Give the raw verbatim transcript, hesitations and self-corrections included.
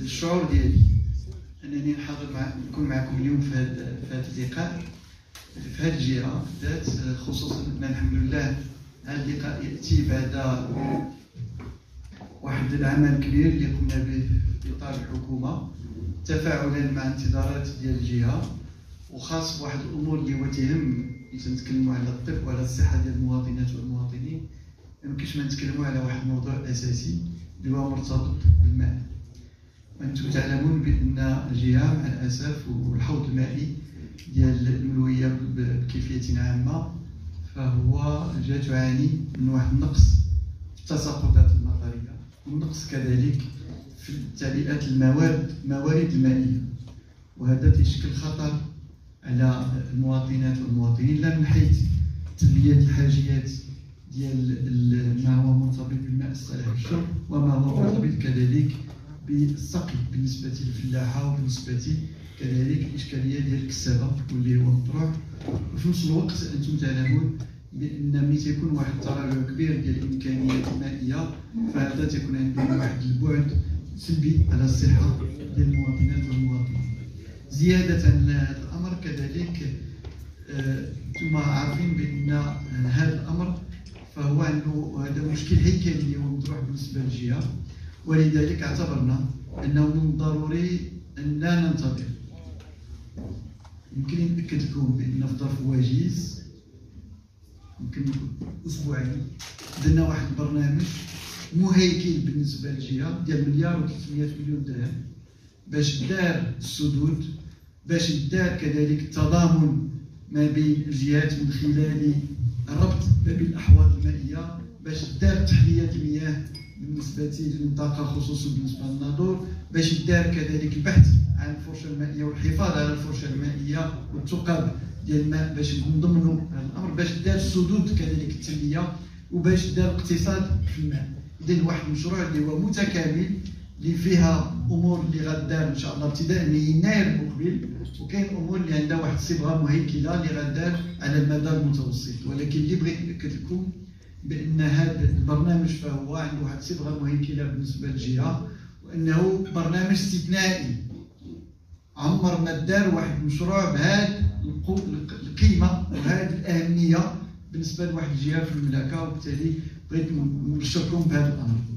الشعور ديالي انني نحاضر مع نكون معكم اليوم في هذا في هذا اللقاء في هذه الجهه بالذات، خصوصا ان الحمد لله هذا اللقاء ياتي بعد واحد العمل كبير اللي قمنا به في اطار الحكومه تفاعلا مع انتظارات ديال الجهه، وخاص بواحد الامور اللي هو تهم. تنتكلموا على الطب وعلى الصحه ديال المواطنات والمواطنين، ما يمكنش ما نتكلموا على واحد الموضوع اساسي اللي هو مرتبط بالماء. وانتم تعلمون بان الجهه مع الاسف والحوض المائي ديال الألوية بكيفيه عامه فهو جا تعاني من واحد النقص في التساقطات المطريه، ونقص كذلك في تعبئه المواد الموارد المائيه، وهذا تيشكل خطر على المواطنات والمواطنين، لا من حيث تلبيه الحاجيات ديال ما هو مرتبط بالماء الصالح للشرب، وما هو مرتبط كذلك بالسقي بالنسبه للفلاحه، وبالنسبه كذلك الاشكاليه ديال الكسابه واللي هو مطروح. وفي نفس الوقت انتم تعلمون بان ملي تيكون واحد التراجع كبير ديال الامكانيات المائيه فهذا تيكون عنده واحد البعد سلبي على الصحه ديال المواطنات والمواطنين. زياده على هذا الامر كذلك انتم عارفين بان هذا الامر فهو عنده هذا مشكل هيكلي ومطروح بالنسبه للجهه، ولذلك اعتبرنا انه من الضروري ان لا ننتظر. يمكن نأكد لكم بان في ظرف وجيز يمكن اسبوعين درنا واحد البرنامج مهيكل بالنسبه للجهه ديال مليار وثلاثمائة مليون درهم باش دار السدود، باش دار كذلك التضامن ما بين الجهات من خلال الربط ما بين الاحواض المائيه، باش دار تحليه المياه بالنسبه للمنطقه خصوصا بالنسبه للناظور، باش دار كذلك البحث عن الفرشه المائيه والحفاظ على الفرشه المائيه والثقب ديال الماء باش نضمنوا هذا الامر، باش دار السدود كذلك التنميه، وباش دار الاقتصاد في الماء. اذا واحد المشروع اللي هو متكامل اللي فيها امور اللي غدار ان شاء الله ابتداء من يناير المقبل، وكاين امور اللي عندها واحد الصبغه مهيكله اللي غدار على المدى المتوسط. ولكن اللي بغيت ناكد لكم بان هذا البرنامج فهو عنده واحد الصبغه مهيكله بالنسبه للجهه، وانه برنامج استثنائي. عمر ما دار واحد المشروع بهذه القيمه وهذه الاهميه بالنسبه لواحد الجهه في المملكه، وبالتالي بغيت نبشركم بهذا الامر.